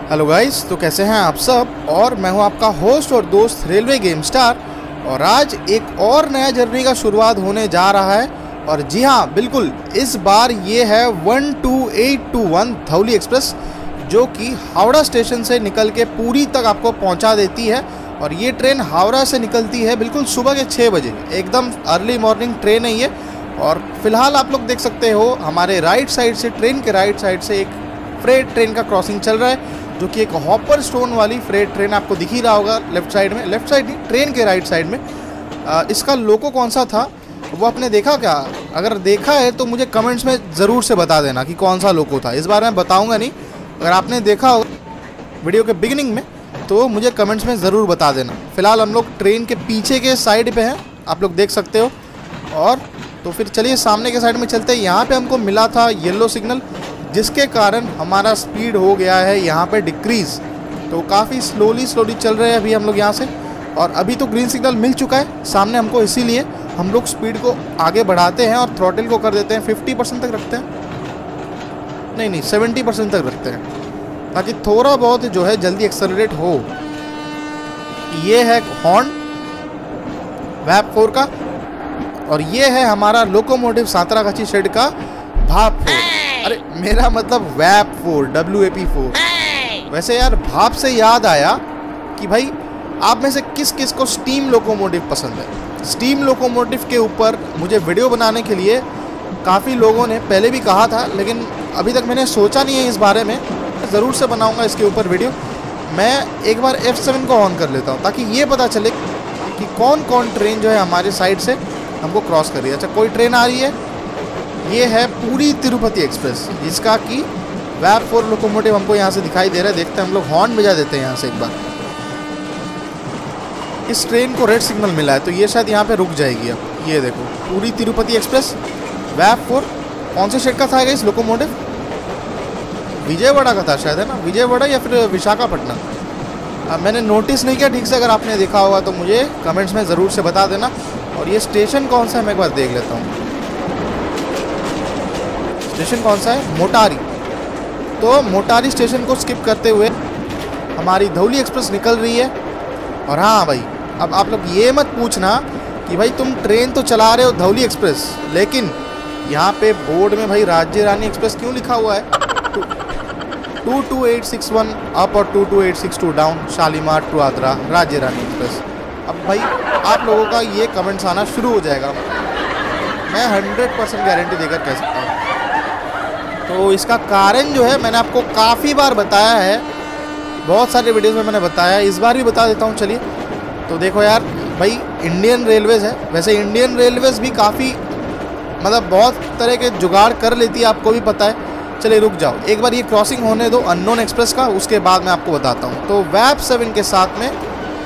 Hello guys, तो कैसे हैं आप सब। और मैं हूं आपका होस्ट और दोस्त रेलवे गेम स्टार। और आज एक और नया जर्नी का शुरुआत होने जा रहा है। और जी हाँ, बिल्कुल इस बार ये है 12821 धौली एक्सप्रेस, जो कि हावड़ा स्टेशन से निकल के पूरी तक आपको पहुंचा देती है। और ये ट्रेन हावड़ा से निकलती है बिल्कुल सुबह के 6 बजे, एकदम अर्ली मॉर्निंग ट्रेन है ये। और फिलहाल आप लोग देख सकते हो हमारे राइट साइड से, ट्रेन के राइट साइड से एक फ्रेट ट्रेन का क्रॉसिंग चल रहा है, जो कि एक हॉपर स्टोन वाली फ्रेट ट्रेन आपको दिख ही रहा होगा लेफ्ट साइड में। लेफ्ट साइड नहीं, ट्रेन के राइट साइड में। इसका लोगो कौन सा था वो आपने देखा क्या? अगर देखा है तो मुझे कमेंट्स में ज़रूर से बता देना कि कौन सा लोगो था। इस बार मैं बताऊंगा नहीं, अगर आपने देखा हो वीडियो के बिगिनिंग में तो मुझे कमेंट्स में ज़रूर बता देना। फिलहाल हम लोग ट्रेन के पीछे के साइड पे हैं, आप लोग देख सकते हो। और तो फिर चलिए सामने के साइड में चलते हैं। यहाँ पे हमको मिला था येलो सिग्नल, जिसके कारण हमारा स्पीड हो गया है यहाँ पे डिक्रीज़। तो काफ़ी स्लोली चल रहे हैं अभी हम लोग यहाँ से। और अभी तो ग्रीन सिग्नल मिल चुका है सामने हमको, इसीलिए हम लोग स्पीड को आगे बढ़ाते हैं और थ्रॉटल को कर देते हैं 50% तक रखते हैं। नहीं 70% तक रखते हैं, ताकि थोड़ा बहुत जो है जल्दी एक्सेलरेट हो। ये है हॉर्न वैप 4 का, और ये है हमारा लोकोमोटिव सांतरागाछी शेड का भाप 4। अरे मेरा मतलब वैप 4, WAP4। वैसे यार भाप से याद आया कि भाई आप में से किस किस को स्टीम लोकोमोटिव पसंद है। स्टीम लोकोमोटिव के ऊपर मुझे वीडियो बनाने के लिए काफ़ी लोगों ने पहले भी कहा था, लेकिन अभी तक मैंने सोचा नहीं है इस बारे में। ज़रूर से बनाऊंगा इसके ऊपर वीडियो। मैं एक बार F7 को ऑन कर लेता हूँ, ताकि ये पता चले कि कौन कौन ट्रेन जो है हमारे साइड से हमको क्रॉस कर रही है। अच्छा, कोई ट्रेन आ रही है, ये है पूरी तिरुपति एक्सप्रेस, जिसका कि वैप 4 लोकोमोटिव हमको यहाँ से दिखाई दे रहा है। देखते हैं, हम लोग हॉर्न बजा देते हैं यहाँ से एक बार। इस ट्रेन को रेड सिग्नल मिला है, तो ये शायद यहाँ पे रुक जाएगी। अब ये देखो, पूरी तिरुपति एक्सप्रेस वैप 4। कौन से शेड का था इस लोकोमोटिव? विजयवाड़ा का था शायद, है ना? विजयवाड़ा या फिर विशाखापट्टनम। मैंने नोटिस नहीं किया ठीक से, अगर आपने देखा होगा तो मुझे कमेंट्स में ज़रूर से बता देना। और ये स्टेशन कौन सा है मैं एक बार देख लेता हूँ। स्टेशन कौन सा है? मोटारी। तो मोटारी स्टेशन को स्किप करते हुए हमारी धौली एक्सप्रेस निकल रही है। और हाँ भाई, अब आप लोग ये मत पूछना कि भाई तुम ट्रेन तो चला रहे हो धौली एक्सप्रेस, लेकिन यहाँ पे बोर्ड में भाई राज्य रानी एक्सप्रेस क्यों लिखा हुआ है? 22861 अप और 22862 डाउन, शालीमार टू आगरा राज्य रानी एक्सप्रेस। अब भाई आप लोगों का ये कमेंट्स आना शुरू हो जाएगा, मैं 100% गारंटी देकर कह सकता हूँ। तो इसका कारण जो है मैंने आपको काफ़ी बार बताया है, बहुत सारे वीडियोस में मैंने बताया है, इस बार भी बता देता हूँ। चलिए, तो देखो यार भाई, इंडियन रेलवेज़ है। वैसे इंडियन रेलवेज़ भी काफ़ी मतलब बहुत तरह के जुगाड़ कर लेती है, आपको भी पता है। चलिए रुक जाओ, एक बार ये क्रॉसिंग होने दो अननोन एक्सप्रेस का, उसके बाद मैं आपको बताता हूँ। तो वैप 7 के साथ में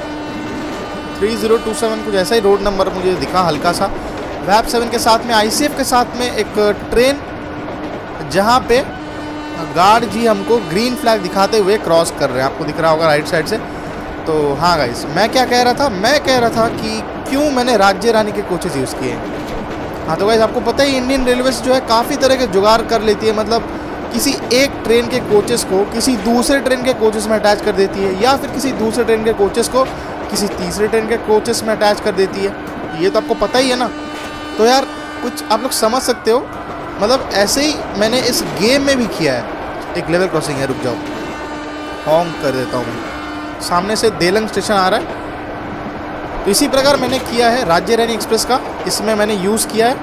3027 कुछ ऐसा ही रोड नंबर मुझे दिखा हल्का सा। वैप 7 के साथ में ICF के साथ में एक ट्रेन, जहाँ पे गार्ड जी हमको ग्रीन फ्लैग दिखाते हुए क्रॉस कर रहे हैं, आपको दिख रहा होगा राइट साइड से। तो हाँ गाइस, मैं क्या कह रहा था? मैं कह रहा था कि क्यों मैंने राज्य रानी के कोचेस यूज़ किए हैं। हाँ तो गाइस, आपको पता ही इंडियन रेलवेज जो है काफ़ी तरह के जुगाड़ कर लेती है। मतलब किसी एक ट्रेन के कोचेस को किसी दूसरे ट्रेन के कोचेस में अटैच कर देती है, या फिर किसी दूसरे ट्रेन के कोचेस को किसी तीसरे ट्रेन के कोचेस में अटैच कर देती है। ये तो आपको पता ही है ना। तो यार कुछ आप लोग समझ सकते हो, मतलब ऐसे ही मैंने इस गेम में भी किया है। एक लेवल क्रॉसिंग है, रुक जाओ, हॉन्क कर देता हूँ मैं। सामने से देलंग स्टेशन आ रहा है, तो इसी प्रकार मैंने किया है राज्य रानी एक्सप्रेस का, इसमें मैंने यूज़ किया है।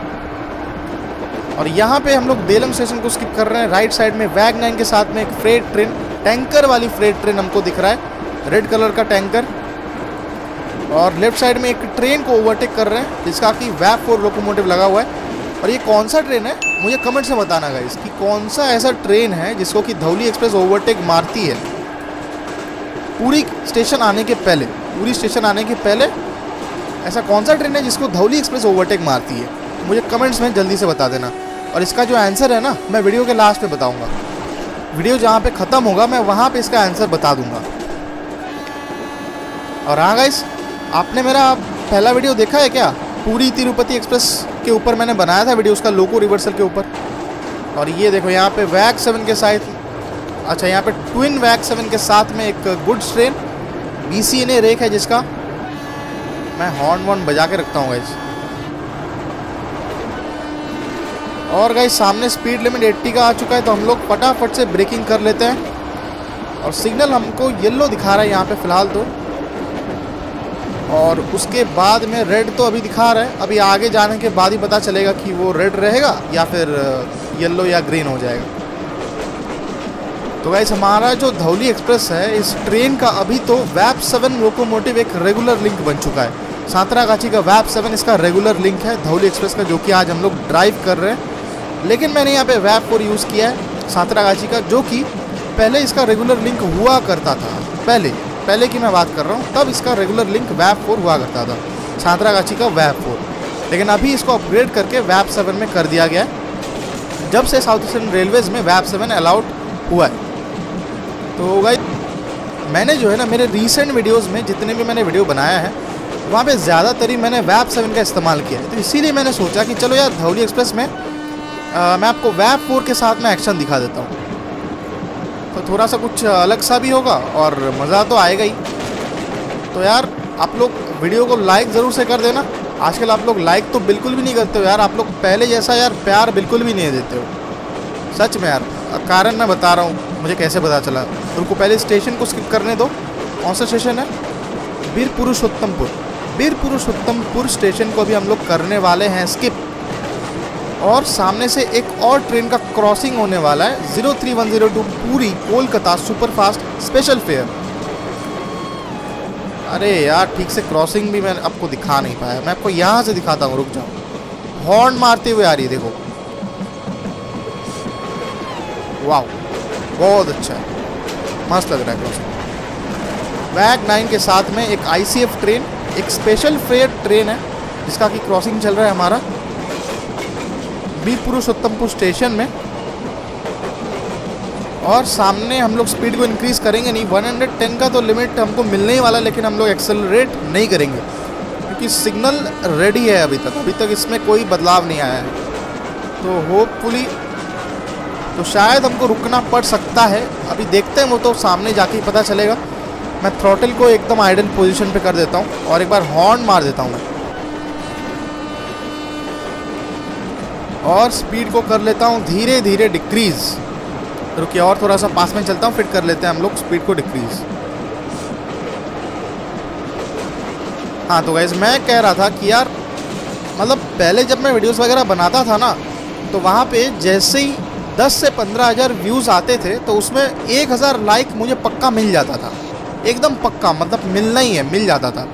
और यहाँ पे हम लोग देलंग स्टेशन को स्किप कर रहे हैं। राइट साइड में वैग 9 के साथ में एक फ्रेट ट्रेन, टैंकर वाली फ्रेट ट्रेन हमको दिख रहा है, रेड कलर का टैंकर। और लेफ्ट साइड में एक ट्रेन को ओवरटेक कर रहे हैं, जिसका कि वैप 4 लोकोमोटिव लगा हुआ है। और ये कौन सा ट्रेन है मुझे कमेंट में बताना गाइस, कि कौन सा ऐसा ट्रेन है जिसको कि धौली एक्सप्रेस ओवरटेक मारती है पूरी स्टेशन आने के पहले। पूरी स्टेशन आने के पहले ऐसा कौन सा ट्रेन है जिसको धौली एक्सप्रेस ओवरटेक मारती है? मुझे कमेंट्स में जल्दी से बता देना। और इसका जो आंसर है ना, मैं वीडियो के लास्ट में बताऊंगा। वीडियो जहाँ पे ख़त्म होगा मैं वहाँ पे इसका आंसर बता दूंगा। और हाँ गाइस, आपने मेरा पहला वीडियो देखा है क्या? पूरी तिरुपति एक्सप्रेस के ऊपर मैंने बनाया था वीडियो, उसका लोको रिवर्सल के ऊपर। और ये देखो यहाँ पे वैग 7 के साथ अच्छा, यहाँ पे ट्विन वैग 7 के साथ में एक गुड्स ट्रेन BCNA रेक है, जिसका मैं हॉर्न बजा के रखता हूँ गाइस। और गाइस सामने स्पीड लिमिट 80 का आ चुका है, तो हम लोग फटाफट से ब्रेकिंग कर लेते हैं। और सिग्नल हमको येलो दिखा रहा है यहाँ पे फ़िलहाल तो, और उसके बाद में रेड तो अभी दिखा रहा है। अभी आगे जाने के बाद ही पता चलेगा कि वो रेड रहेगा या फिर येलो या ग्रीन हो जाएगा। तो गाइस हमारा जो धौली एक्सप्रेस है, इस ट्रेन का अभी तो वैप 7 लोकोमोटिव एक रेगुलर लिंक बन चुका है। सांतरागाछी का वैप 7 इसका रेगुलर लिंक है धौली एक्सप्रेस का, जो कि आज हम लोग ड्राइव कर रहे हैं। लेकिन मैंने यहाँ पे वैप 4 यूज़ किया है सांतरागाछी का, जो कि पहले इसका रेगुलर लिंक हुआ करता था। पहले की मैं बात कर रहा हूँ, तब इसका रेगुलर लिंक वैप 4 हुआ करता था, सांतरागाछी का वैप 4। लेकिन अभी इसको अपग्रेड करके वैप 7 में कर दिया गया है, जब से साउथ ईस्टर्न रेलवेज़ में वैप 7 अलाउड हुआ है। तो गाइस मैंने जो है ना, मेरे रीसेंट वीडियोज़ में जितने भी मैंने वीडियो बनाया है, वहाँ पे ज़्यादातर ही मैंने वैप 7 का इस्तेमाल किया है। तो इसीलिए मैंने सोचा कि चलो यार धौली एक्सप्रेस में मैं आपको वैप 4 के साथ में एक्शन दिखा देता हूँ, तो थोड़ा सा कुछ अलग सा भी होगा और मज़ा तो आएगा ही। तो यार आप लोग वीडियो को लाइक ज़रूर से कर देना। आजकल आप लोग लाइक तो बिल्कुल भी नहीं करते हो यार, आप लोग पहले जैसा यार प्यार बिल्कुल भी नहीं देते हो, सच में यार। कारण मैं बता रहा हूँ मुझे कैसे पता चला। उनको पहले स्टेशन को स्किप करने दो। कौन सा स्टेशन है? वीर पुरुषोत्तमपुर। वीर पुरुषोत्तमपुर स्टेशन को अभी हम लोग करने वाले हैं स्किप। और सामने से एक और ट्रेन का क्रॉसिंग होने वाला है, 03102 पूरी कोलकाता सुपरफास्ट स्पेशल फेयर। अरे यार ठीक से क्रॉसिंग भी मैं आपको दिखा नहीं पाया, मैं आपको यहाँ से दिखाता हूँ, रुक जाओ। हॉर्न मारते हुए आ रही है, देखो, वाह बहुत अच्छा है, मस्त लग रहा है क्रॉसिंग। वैग 9 के साथ में एक ICF ट्रेन, एक स्पेशल फेयर ट्रेन है, जिसका कि क्रॉसिंग चल रहा है हमारा वीर पुरुषोत्तमपुर स्टेशन में। और सामने हम लोग स्पीड को इंक्रीज़ करेंगे नहीं, 110 का तो लिमिट हमको मिलने ही वाला, लेकिन हम लोग एक्सेलरेट नहीं करेंगे क्योंकि सिग्नल रेडी है अभी तक इसमें कोई बदलाव नहीं आया है। तो होपफुली तो शायद हमको रुकना पड़ सकता है, अभी देखते हैं, वो तो सामने जाके ही पता चलेगा। मैं थ्रॉटल को एकदम आइडल पोजीशन पे कर देता हूँ और एक बार हॉर्न मार देता हूँ मैं, और स्पीड को कर लेता हूँ धीरे धीरे डिक्रीज़। रुकिए और थोड़ा सा पास में चलता हूँ, फिर कर लेते हैं हम लोग स्पीड को डिक्रीज़। हाँ तो गाइस मैं कह रहा था कि यार मतलब पहले जब मैं वीडियोस वगैरह बनाता था ना, तो वहाँ पे जैसे ही 10 से 15,000 व्यूज़ आते थे, तो उसमें 1,000 लाइक मुझे पक्का मिल जाता था, एकदम पक्का, मतलब मिलना ही है, मिल जाता था।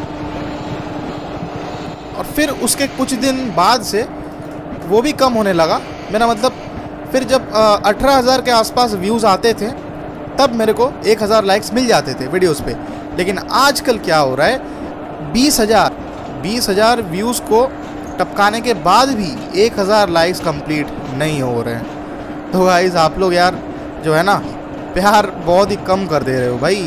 और फिर उसके कुछ दिन बाद से वो भी कम होने लगा, मेरा मतलब फिर जब 18,000 के आसपास व्यूज़ आते थे, तब मेरे को 1,000 लाइक्स मिल जाते थे वीडियोस पे। लेकिन आजकल क्या हो रहा है, 20,000 व्यूज़ को टपकाने के बाद भी 1,000 लाइक्स कंप्लीट नहीं हो रहे हैं। तो गाइस आप लोग यार जो है ना, प्यार बहुत ही कम कर दे रहे हो भाई,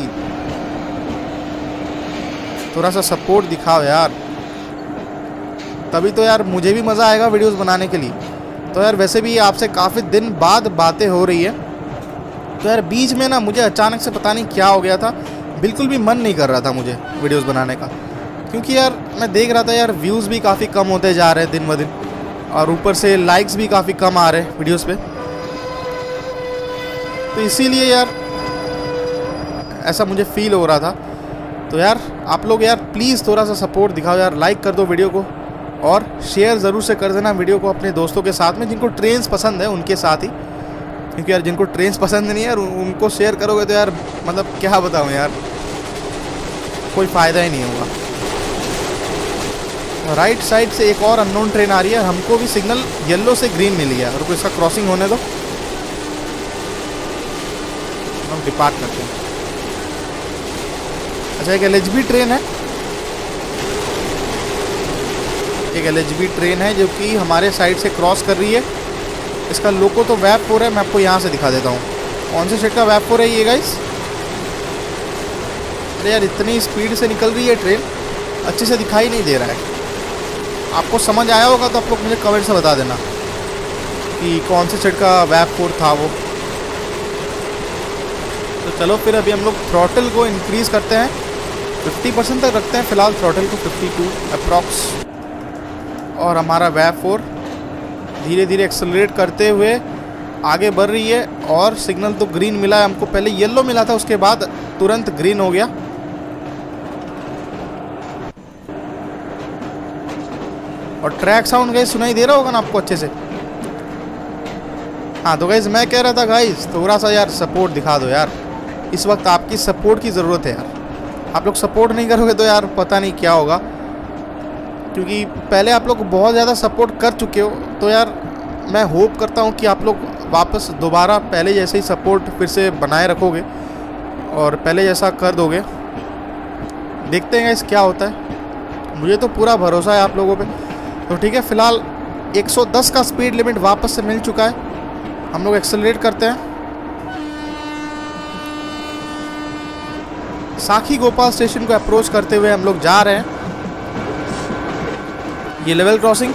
थोड़ा सा सपोर्ट दिखाओ यार, तभी तो यार मुझे भी मज़ा आएगा वीडियोस बनाने के लिए। तो यार वैसे भी आपसे काफ़ी दिन बाद बातें हो रही है, तो यार बीच में ना मुझे अचानक से पता नहीं क्या हो गया था, बिल्कुल भी मन नहीं कर रहा था मुझे वीडियोस बनाने का, क्योंकि यार मैं देख रहा था यार व्यूज़ भी काफ़ी कम होते जा रहे हैं दिन ब दिन, और ऊपर से लाइक्स भी काफ़ी कम आ रहे हैं वीडियोस पे। तो इसीलिए यार ऐसा मुझे फील हो रहा था। तो यार आप लोग यार प्लीज़ थोड़ा सा सपोर्ट दिखाओ यार, लाइक कर दो वीडियो को, और शेयर ज़रूर से कर देना वीडियो को अपने दोस्तों के साथ में, जिनको ट्रेन्स पसंद है उनके साथ ही, क्योंकि यार जिनको ट्रेन्स पसंद नहीं है यार, उनको शेयर करोगे तो यार मतलब क्या बताऊँ यार, कोई फ़ायदा ही नहीं होगा। राइट साइड से एक और अननोन ट्रेन आ रही है, हमको भी सिग्नल येलो से ग्रीन मिल गया, रुको इसका क्रॉसिंग होने दो, हम डिपार्ट करते हैं। अच्छा एक LHB ट्रेन है, एक LHB ट्रेन है जो कि हमारे साइड से क्रॉस कर रही है। इसका लोको तो वैप 4 है, मैं आपको यहाँ से दिखा देता हूँ कौन से सेट का वैप 4 है ये गाइस। अरे यार इतनी स्पीड से निकल रही है ट्रेन, अच्छे से दिखाई नहीं दे रहा है। आपको समझ आया होगा तो आप लोग मुझे कमेंट से बता देना कि कौन से सेट का वैप 4 था वो। चलो फिर अभी हम लोग थ्रॉटल को इंक्रीज़ करते हैं, 50% तक रखते हैं फ़िलहाल थ्रॉटल को, 52 अप्रॉक्स। और हमारा VAV4 धीरे धीरे एक्सेलरेट करते हुए आगे बढ़ रही है। और सिग्नल तो ग्रीन मिला है हमको, पहले येलो मिला था, उसके बाद तुरंत ग्रीन हो गया। और ट्रैक साउंड गाइस सुनाई दे रहा होगा ना आपको अच्छे से। हाँ तो गाइस मैं कह रहा था गाइस थोड़ा सा यार सपोर्ट दिखा दो यार, इस वक्त आपकी सपोर्ट की ज़रूरत है यार। आप लोग सपोर्ट नहीं करोगे तो यार पता नहीं क्या होगा, क्योंकि पहले आप लोग बहुत ज़्यादा सपोर्ट कर चुके हो। तो यार मैं होप करता हूँ कि आप लोग वापस दोबारा पहले जैसे ही सपोर्ट फिर से बनाए रखोगे और पहले जैसा कर दोगे। देखते हैं गाइस क्या होता है, मुझे तो पूरा भरोसा है आप लोगों पे। तो ठीक है, फ़िलहाल 110 का स्पीड लिमिट वापस से मिल चुका है। हम लोग एक्सेलरेट करते हैं। साखी गोपाल स्टेशन को अप्रोच करते हुए हम लोग जा रहे हैं। ये लेवल क्रॉसिंग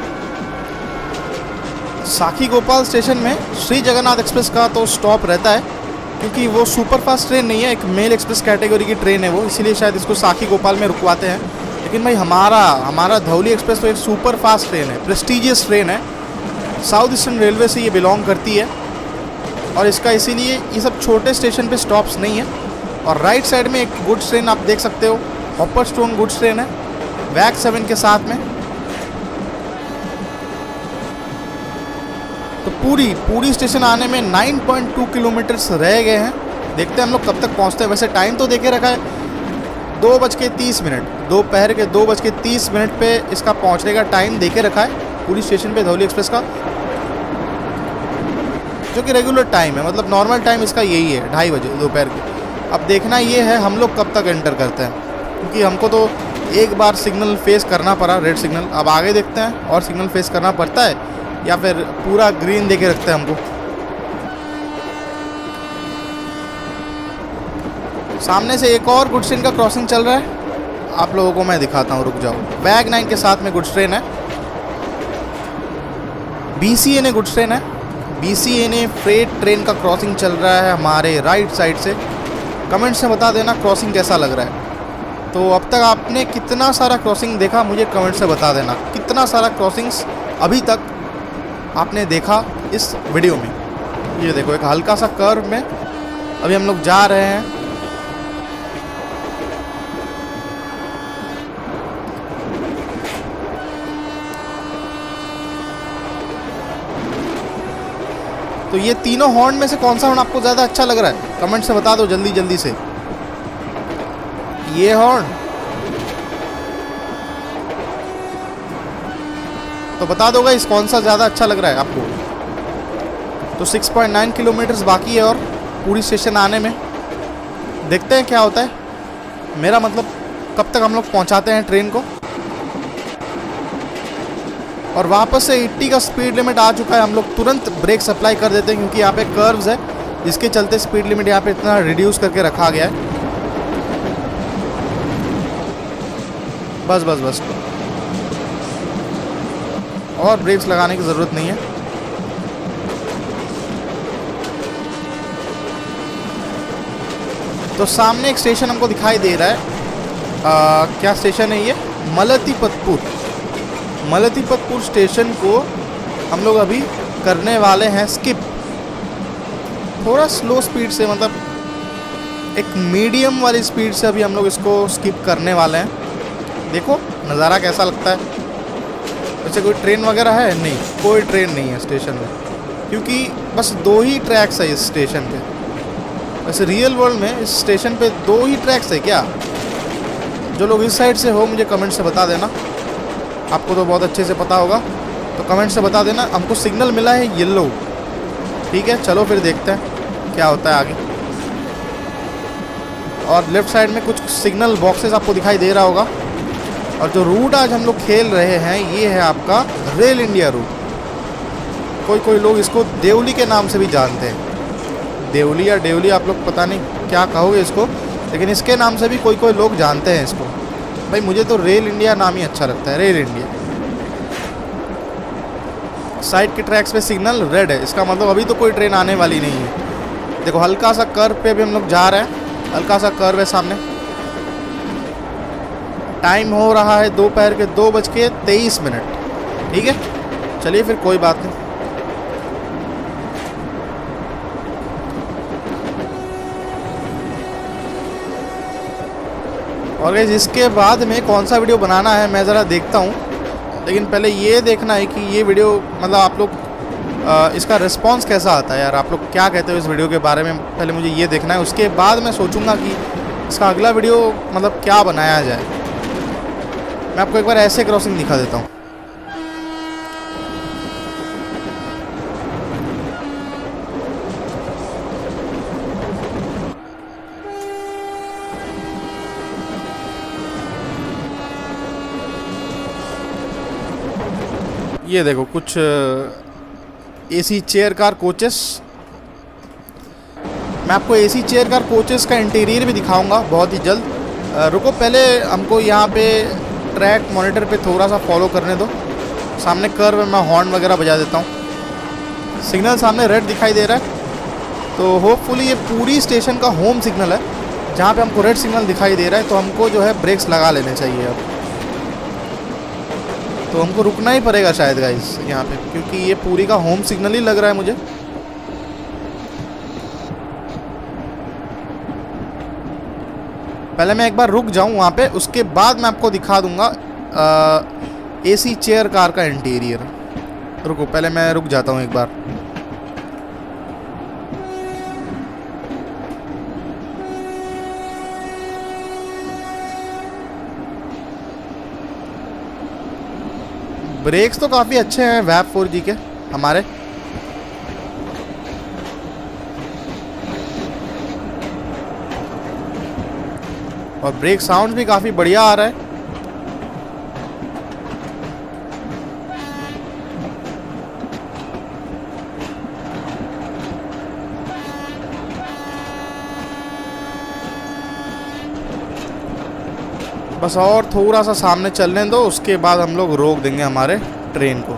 साखी गोपाल स्टेशन में श्री जगन्नाथ एक्सप्रेस का तो स्टॉप रहता है, क्योंकि वो सुपरफास्ट ट्रेन नहीं है, एक मेल एक्सप्रेस कैटेगरी की ट्रेन है वो, इसीलिए शायद इसको साखी गोपाल में रुकवाते हैं। लेकिन भाई हमारा धौली एक्सप्रेस तो एक सुपर फास्ट ट्रेन है, प्रेस्टीजियस ट्रेन है, साउथ ईस्टर्न रेलवे से ये बिलोंग करती है। और इसका इसीलिए ये सब छोटे स्टेशन पे स्टॉप्स नहीं है। और राइट साइड में एक गुड्स ट्रेन आप देख सकते हो, हॉपर स्टोन गुड्स ट्रेन है वैग 7 के साथ में। तो पूरी स्टेशन आने में 9.2 किलोमीटर्स रह गए हैं। देखते हैं हम लोग कब तक पहुंचते हैं। वैसे टाइम तो देके रखा है 2:30, दोपहर के 2:30 पे इसका पहुंचने का टाइम देके रखा है पूरी स्टेशन पे धौली एक्सप्रेस का, जो कि रेगुलर टाइम है, मतलब नॉर्मल टाइम इसका यही है 2:30 बजे दोपहर के। अब देखना ये है हम लोग कब तक एंटर करते हैं, क्योंकि हमको तो एक बार सिग्नल फेस करना पड़ा, रेड सिग्नल। अब आगे देखते हैं और सिग्नल फेस करना पड़ता है या फिर पूरा ग्रीन देके रखते हैं हमको। सामने से एक और गुड्स ट्रेन का क्रॉसिंग चल रहा है, आप लोगों को मैं दिखाता हूँ, रुक जाओ। वैग 9 के साथ में गुड्स ट्रेन है, BCNA गुड्स ट्रेन है, BCNA फ्रेट ट्रेन का क्रॉसिंग चल रहा है हमारे राइट साइड से। कमेंट से बता देना क्रॉसिंग कैसा लग रहा है। तो अब तक आपने कितना सारा क्रॉसिंग देखा, मुझे कमेंट से बता देना कितना सारा क्रॉसिंग्स अभी तक आपने देखा इस वीडियो में। ये देखो एक हल्का सा कर्व में अभी हम लोग जा रहे हैं। तो ये तीनों हॉर्न में से कौन सा हॉर्न आपको ज़्यादा अच्छा लग रहा है, कमेंट से बता दो जल्दी से। ये हॉर्न तो बता दोगा इस कौन सा ज़्यादा अच्छा लग रहा है आपको। तो 6.9 किलोमीटर्स बाकी है और पूरी स्टेशन आने में। देखते हैं क्या होता है, मेरा मतलब कब तक हम लोग पहुंचाते हैं ट्रेन को। और वापस से 80 का स्पीड लिमिट आ चुका है। हम लोग तुरंत ब्रेक सप्लाई कर देते हैं, क्योंकि यहाँ पे कर्व्स है जिसके चलते स्पीड लिमिट यहाँ पे इतना रिड्यूस करके रखा गया है। बस और ब्रेक्स लगाने की ज़रूरत नहीं है। तो सामने एक स्टेशन हमको दिखाई दे रहा है, क्या स्टेशन है ये, मलतीपतपुर स्टेशन को हम लोग अभी करने वाले हैं स्किप, थोड़ा स्लो स्पीड से, मतलब एक मीडियम वाली स्पीड से अभी हम लोग इसको स्किप करने वाले हैं। देखो नज़ारा कैसा लगता है। वैसे कोई ट्रेन वगैरह है नहीं, कोई ट्रेन नहीं है स्टेशन में, क्योंकि बस 2 ही ट्रैक्स है इस स्टेशन पे। वैसे रियल वर्ल्ड में इस स्टेशन पे 2 ही ट्रैक्स है क्या? जो लोग इस साइड से हो मुझे कमेंट से बता देना, आपको तो बहुत अच्छे से पता होगा, तो कमेंट से बता देना। हमको सिग्नल मिला है येलो, ठीक है। चलो फिर देखते हैं क्या होता है आगे। और लेफ्ट साइड में कुछ सिग्नल बॉक्सेस आपको दिखाई दे रहा होगा। और जो रूट आज हम लोग खेल रहे हैं ये है आपका रेल इंडिया रूट। कोई लोग इसको देवली के नाम से भी जानते हैं, देवली या डेवली, आप लोग पता नहीं क्या कहोगे इसको, लेकिन इसके नाम से भी कोई लोग जानते हैं इसको। भाई मुझे तो रेल इंडिया नाम ही अच्छा लगता है, रेल इंडिया। साइड के ट्रैक्स पे सिग्नल रेड है, इसका मतलब अभी तो कोई ट्रेन आने वाली नहीं है। देखो हल्का सा कर्व पे भी हम लोग जा रहे हैं, हल्का सा कर्व है सामने। टाइम हो रहा है दोपहर के 2:23। ठीक है, चलिए फिर कोई बात नहीं। और गाइस इसके बाद में कौन सा वीडियो बनाना है मैं ज़रा देखता हूँ, लेकिन पहले ये देखना है कि ये वीडियो मतलब आप लोग इसका रिस्पांस कैसा आता है यार, आप लोग क्या कहते हो इस वीडियो के बारे में, पहले मुझे ये देखना है। उसके बाद मैं सोचूंगा कि इसका अगला वीडियो मतलब क्या बनाया जाए। मैं आपको एक बार ऐसे क्रॉसिंग दिखा देता हूँ। ये देखो कुछ एसी चेयर कार कोचेस। मैं आपको एसी चेयर कार कोचेस का इंटीरियर भी दिखाऊंगा बहुत ही जल्द। रुको पहले हमको यहाँ पे ट्रैक मॉनिटर पे थोड़ा सा फॉलो करने दो। सामने कर्व मैं हॉर्न वगैरह बजा देता हूँ। सिग्नल सामने रेड दिखाई दे रहा है, तो होपफुली ये पूरी स्टेशन का होम सिग्नल है। जहाँ पे हमको रेड सिग्नल दिखाई दे रहा है तो हमको जो है ब्रेक्स लगा लेने चाहिए। अब तो हमको रुकना ही पड़ेगा शायद गाइस यहाँ पे, क्योंकि ये पूरी का होम सिग्नल ही लग रहा है मुझे। पहले मैं एक बार रुक जाऊँ वहाँ पे, उसके बाद मैं आपको दिखा दूंगा एसी चेयर कार का इंटीरियर। रुको पहले मैं रुक जाता हूँ एक बार। ब्रेक्स तो काफ़ी अच्छे हैं वैप 4G के हमारे। और ब्रेक साउंड भी काफ़ी बढ़िया आ रहा है। बस और थोड़ा सा सामने चलने दो, उसके बाद हम लोग रोक देंगे हमारे ट्रेन को।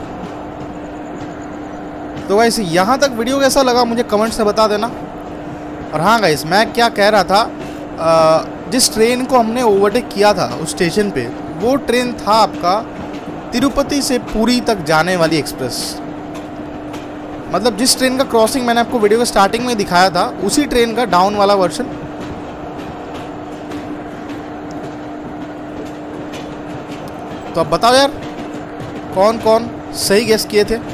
तो गाइस यहाँ तक वीडियो कैसा लगा मुझे कमेंट से बता देना। और हाँ गाइस मैं क्या कह रहा था, जिस ट्रेन को हमने ओवरटेक किया था उस स्टेशन पे, वो ट्रेन था आपका तिरुपति से पुरी तक जाने वाली एक्सप्रेस। मतलब जिस ट्रेन का क्रॉसिंग मैंने आपको वीडियो के स्टार्टिंग में दिखाया था, उसी ट्रेन का डाउन वाला वर्जन। तो अब बताओ यार कौन कौन सही गेस किए थे।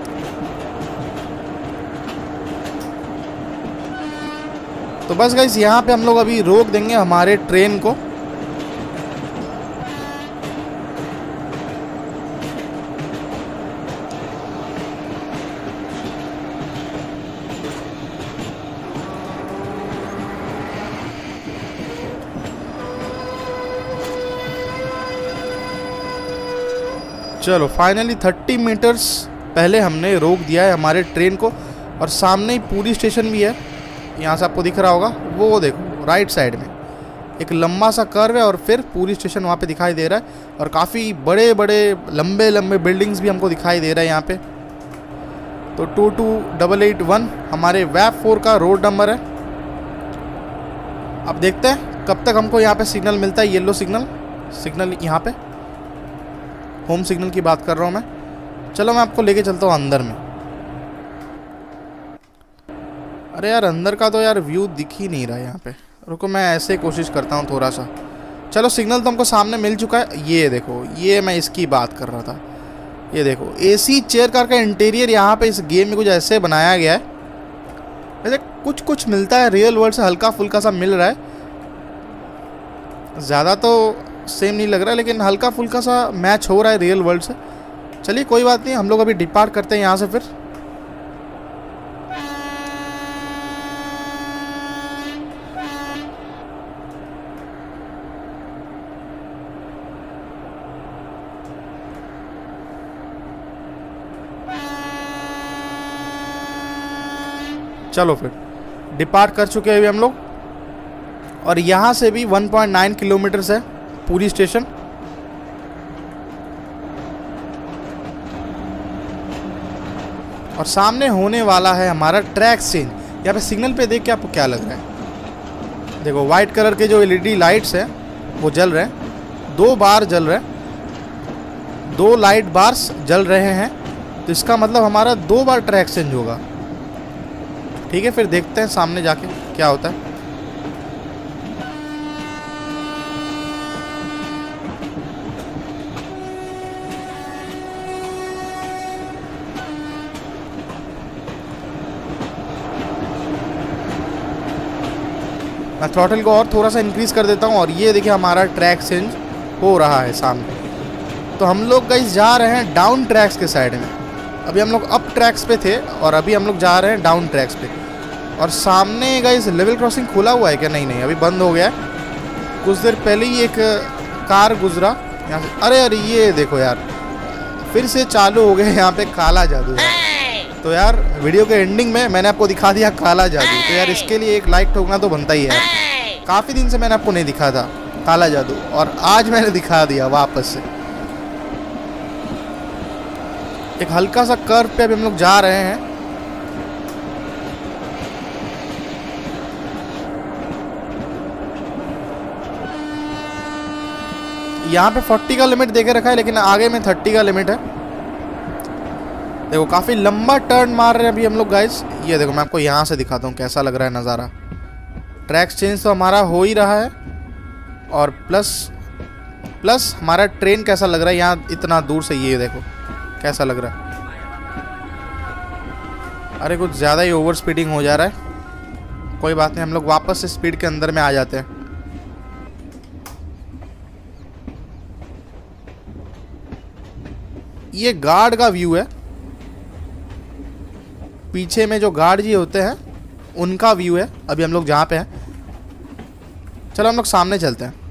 तो बस गाइस यहाँ पे हम लोग अभी रोक देंगे हमारे ट्रेन को। चलो फाइनली 30 मीटर्स पहले हमने रोक दिया है हमारे ट्रेन को। और सामने ही पूरी स्टेशन भी है, यहाँ से आपको दिख रहा होगा, वो देखो राइट साइड में एक लंबा सा कर्व है और फिर पूरी स्टेशन वहाँ पे दिखाई दे रहा है। और काफ़ी बड़े बड़े लंबे लंबे बिल्डिंग्स भी हमको दिखाई दे रहा है यहाँ पे। तो 22881 हमारे वैप 4 का रोड नंबर है। अब देखते हैं कब तक हमको यहाँ पे सिग्नल मिलता है, येलो सिग्नल यहाँ पे होम सिग्नल की बात कर रहा हूँ मैं। चलो मैं आपको लेके चलता हूँ अंदर में। अरे यार अंदर का तो यार व्यू दिख ही नहीं रहा है यहाँ पे। रुको मैं ऐसे कोशिश करता हूँ थोड़ा सा। चलो सिग्नल तो हमको सामने मिल चुका है। ये देखो, ये मैं इसकी बात कर रहा था। ये देखो एसी चेयर कार का इंटीरियर यहाँ पे इस गेम में कुछ ऐसे बनाया गया है। वैसे कुछ कुछ मिलता है रियल वर्ल्ड से, हल्का फुल्का सा मिल रहा है। ज़्यादा तो सेम नहीं लग रहा है, लेकिन हल्का फुल्का सा मैच हो रहा है रियल वर्ल्ड से। चलिए कोई बात नहीं, हम लोग अभी डिपार्ट करते हैं यहाँ से। फिर चलो फिर डिपार्ट कर चुके हैं अभी हम लोग। और यहाँ से भी 1.9 किलोमीटर्स है पूरी स्टेशन। और सामने होने वाला है हमारा ट्रैक चेंज। यहाँ पे सिग्नल पे देख के आपको क्या लग रहा है? देखो वाइट कलर के जो एलईडी लाइट्स हैं वो जल रहे हैं, 2 बार जल रहे हैं, 2 लाइट बार्स जल रहे हैं। तो इसका मतलब हमारा 2 बार ट्रैक चेंज होगा। ठीक है, फिर देखते हैं सामने जाके क्या होता है। मैं थ्रॉटल को और थोड़ा सा इंक्रीज़ कर देता हूँ और ये देखिए हमारा ट्रैक चेंज हो रहा है सामने। तो हम लोग गाइस जा रहे हैं डाउन ट्रैक्स के साइड में। अभी हम लोग अप ट्रैक्स पे थे और अभी हम लोग जा रहे हैं डाउन ट्रैक्स पे। और सामने गाइस लेवल क्रॉसिंग खुला हुआ है क्या? नहीं नहीं, अभी बंद हो गया है। कुछ देर पहले ही एक कार गुजरा यहाँ से। अरे अरे ये देखो यार, फिर से चालू हो गया यहाँ पे काला जादू। तो यार वीडियो के एंडिंग में मैंने आपको दिखा दिया काला जादू। तो यार इसके लिए एक लाइक ठोकना तो बनता ही है। काफ़ी दिन से मैंने आपको नहीं दिखा था काला जादू, और आज मैंने दिखा दिया वापस से। एक हल्का सा कर्व पे अभी हम लोग जा रहे हैं। यहाँ पे 40 का लिमिट देके रखा है, लेकिन आगे में 30 का लिमिट है। देखो काफ़ी लंबा टर्न मार रहे हैं अभी हम लोग गाइस। ये देखो मैं आपको यहाँ से दिखाता हूँ कैसा लग रहा है नज़ारा। ट्रैक चेंज तो हमारा हो ही रहा है, और प्लस हमारा ट्रेन कैसा लग रहा है यहाँ इतना दूर से। ये देखो कैसा लग रहा है। अरे कुछ ज़्यादा ही ओवर स्पीडिंग हो जा रहा है। कोई बात नहीं, हम लोग वापस से स्पीड के अंदर में आ जाते हैं। ये गार्ड का व्यू है, पीछे में जो गार्ड जी होते हैं उनका व्यू है। अभी हम लोग जहाँ पे हैं, चलो हम लोग सामने चलते हैं।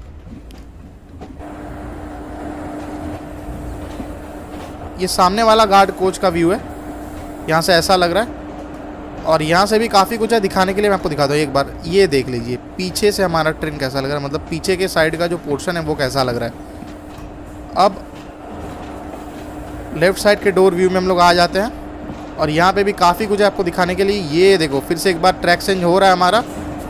ये सामने वाला गार्ड कोच का व्यू है, यहाँ से ऐसा लग रहा है। और यहाँ से भी काफ़ी कुछ है दिखाने के लिए, मैं आपको दिखाता हूँ एक बार। ये देख लीजिए पीछे से हमारा ट्रेन कैसा लग रहा है, मतलब पीछे के साइड का जो पोर्शन है वो कैसा लग रहा है। अब लेफ्ट साइड के डोर व्यू में हम लोग आ जाते हैं, और यहाँ पे भी काफ़ी कुछ है आपको दिखाने के लिए। ये देखो फिर से एक बार ट्रैक चेंज हो रहा है हमारा,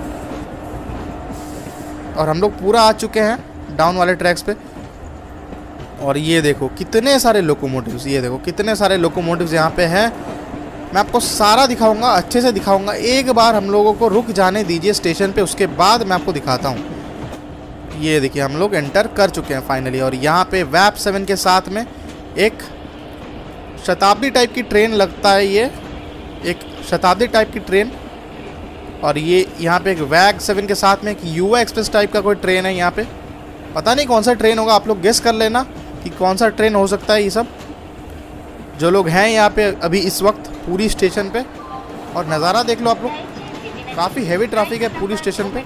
और हम लोग पूरा आ चुके हैं डाउन वाले ट्रैक्स पे। और ये देखो कितने सारे लोकोमोटिव्स, ये देखो कितने सारे लोकोमोटिव्स यहाँ पे हैं। मैं आपको सारा दिखाऊंगा, अच्छे से दिखाऊंगा। एक बार हम लोगों को रुक जाने दीजिए स्टेशन पे, उसके बाद मैं आपको दिखाता हूँ। ये देखिए हम लोग एंटर कर चुके हैं फाइनली, और यहाँ पे वैप 7 के साथ में एक शताब्दी टाइप की ट्रेन लगता है। ये एक शताब्दी टाइप की ट्रेन, और ये यहाँ पे एक वैग 7 के साथ में एक युवा एक्सप्रेस टाइप का कोई ट्रेन है। यहाँ पे पता नहीं कौन सा ट्रेन होगा, आप लोग गेस कर लेना कि कौन सा ट्रेन हो सकता है। ये सब जो लोग हैं यहाँ पे अभी इस वक्त पूरी स्टेशन पे, और नज़ारा देख लो आप लोग, काफ़ी हैवी ट्रैफिक है पूरी स्टेशन पे।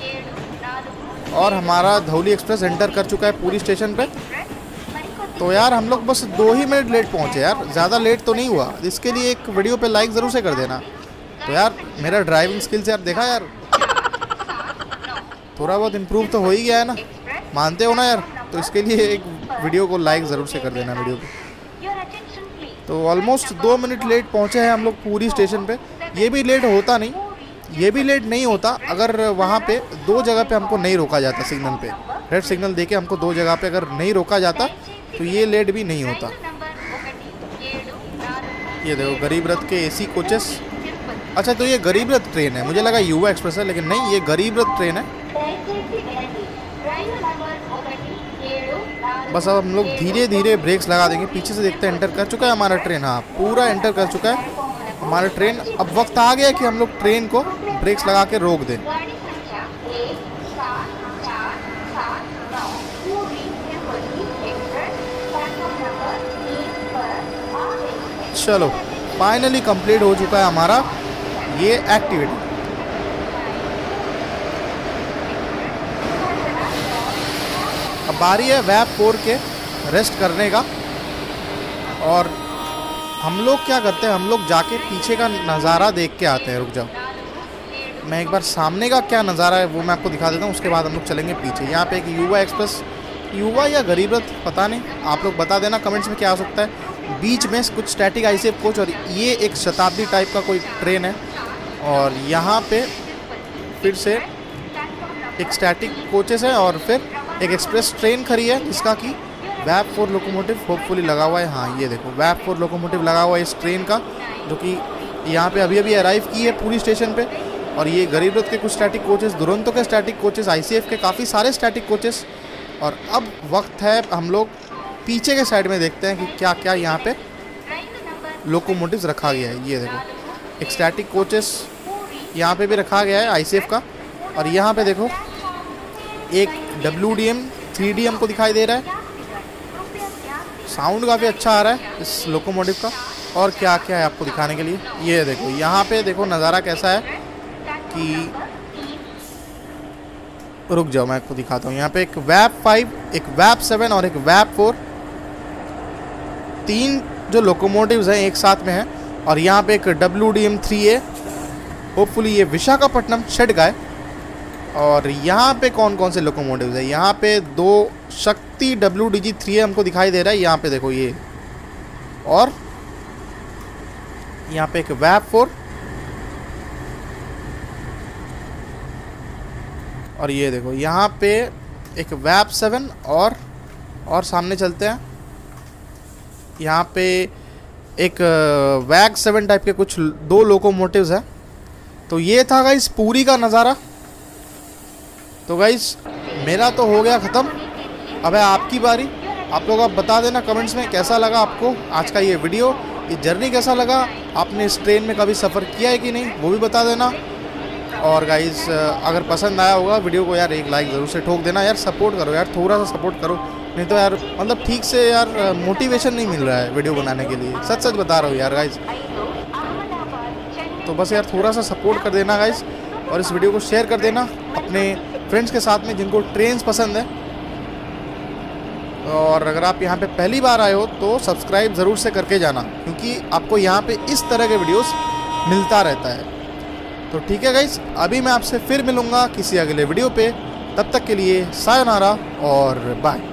और हमारा धौली एक्सप्रेस एंटर कर चुका है पूरी स्टेशन पे। तो यार हम लोग बस 2 ही मिनट लेट पहुँचे यार, ज़्यादा लेट तो नहीं हुआ। इसके लिए एक वीडियो पे लाइक ज़रूर से कर देना। तो यार मेरा ड्राइविंग स्किल्स यार देखा यार, थोड़ा बहुत इम्प्रूव तो हो ही गया है ना, मानते हो ना यार। तो इसके लिए एक वीडियो को लाइक ज़रूर से कर देना वीडियो को। तो ऑलमोस्ट 2 मिनट लेट पहुँचे हैं हम लोग पूरी स्टेशन पे। ये भी लेट होता नहीं, ये भी लेट नहीं होता अगर वहाँ पे 2 जगह पे हमको नहीं रोका जाता सिग्नल पे। रेड सिग्नल देके हमको 2 जगह पे अगर नहीं रोका जाता तो ये लेट भी नहीं होता। ये देखो गरीब रथ के AC कोचेस। अच्छा तो ये गरीब रथ ट्रेन है, मुझे लगा युवा एक्सप्रेस है, लेकिन नहीं, ये गरीब रथ ट्रेन है। बस अब हम लोग धीरे धीरे ब्रेक्स लगा देंगे। पीछे से देखते हैं एंटर कर चुका है हमारा ट्रेन। हाँ पूरा एंटर कर चुका है हमारा ट्रेन। अब वक्त आ गया कि हम लोग ट्रेन को ब्रेक्स लगा के रोक दें। चलो फाइनली कंप्लीट हो चुका है हमारा ये एक्टिविटी। अब बारी है वैप 4 के रेस्ट करने का। और हम लोग क्या करते हैं, हम लोग जाके पीछे का नज़ारा देख के आते हैं। रुक जाओ, मैं एक बार सामने का क्या नज़ारा है वो मैं आपको दिखा देता हूँ, उसके बाद हम लोग चलेंगे पीछे। यहाँ पे एक युवा एक्सप्रेस, युवा या गरीब रथ पता नहीं, आप लोग बता देना कमेंट्स में क्या हो सकता है। बीच में कुछ स्टैटिक ICF कोच, और ये एक शताब्दी टाइप का कोई ट्रेन है। और यहाँ पे फिर से एक स्टैटिक कोचेस है और फिर एक एक्सप्रेस ट्रेन खड़ी है जिसका कि वैप 4 लोकोमोटिव होपफुली लगा हुआ है। हाँ ये देखो वैप 4 लोकोमोटिव लगा हुआ है इस ट्रेन का, जो कि यहाँ पे अभी अभी अराइव की है पूरी स्टेशन पे। और ये गरीब रथ के कुछ स्टैटिक कोचेस, दुरंतो के स्टैटिक कोचेस, ICF के काफ़ी सारे स्टैटिक कोचेस। और अब वक्त है हम लोग पीछे के साइड में देखते हैं कि क्या क्या यहाँ पे लोकोमोटिव्स रखा गया है। ये देखो एक स्टैटिक कोचेस यहाँ पे भी रखा गया है ICF का। और यहाँ पे देखो एक WDM 3DM को दिखाई दे रहा है, साउंड काफ़ी अच्छा आ रहा है इस लोकोमोटिव का। और क्या क्या है आपको दिखाने के लिए, ये देखो यहाँ पे देखो नज़ारा कैसा है कि रुक जाओ मैं आपको दिखाता हूँ। यहाँ पे एक वैप 5, एक वैप 7 और एक वैप 4, 3 जो लोकोमोटिव्स हैं एक साथ में हैं। और यहाँ पे एक WDM 3A, होपफुली ये विशाखापट्टनम शेड का है। और यहाँ पे कौन कौन से लोकोमोटिव्स है, यहाँ पे 2 शक्ति WDG 3A हमको दिखाई दे रहा है। यहाँ पे देखो ये, और यहाँ पे एक वैप 4 और ये देखो यहाँ पे एक वैप 7 और सामने चलते हैं। यहाँ पे एक वैग 7 टाइप के कुछ 2 लोकोमोटिव्स हैं। तो ये था गाइस पूरी का नज़ारा। तो गाइस मेरा तो हो गया ख़त्म, अब है आपकी बारी। आप लोग आप बता देना कमेंट्स में कैसा लगा आपको आज का ये वीडियो, ये जर्नी कैसा लगा, आपने इस ट्रेन में कभी सफ़र किया है कि नहीं वो भी बता देना। और गाइस अगर पसंद आया होगा वीडियो को यार एक लाइक ज़रूर से ठोक देना यार, सपोर्ट करो यार, थोड़ा सा सपोर्ट करो, नहीं तो यार मतलब ठीक से यार मोटिवेशन नहीं मिल रहा है वीडियो बनाने के लिए, सच सच बता रहा हूँ यार गाइस। तो बस यार थोड़ा सा सपोर्ट कर देना गाइस, और इस वीडियो को शेयर कर देना अपने फ्रेंड्स के साथ में जिनको ट्रेन्स पसंद है। और अगर आप यहाँ पे पहली बार आए हो तो सब्सक्राइब ज़रूर से करके जाना, क्योंकि आपको यहाँ पे इस तरह के वीडियोस मिलता रहता है। तो ठीक है गाइस, अभी मैं आपसे फिर मिलूँगा किसी अगले वीडियो पे, तब तक के लिए सायोनारा और बाय।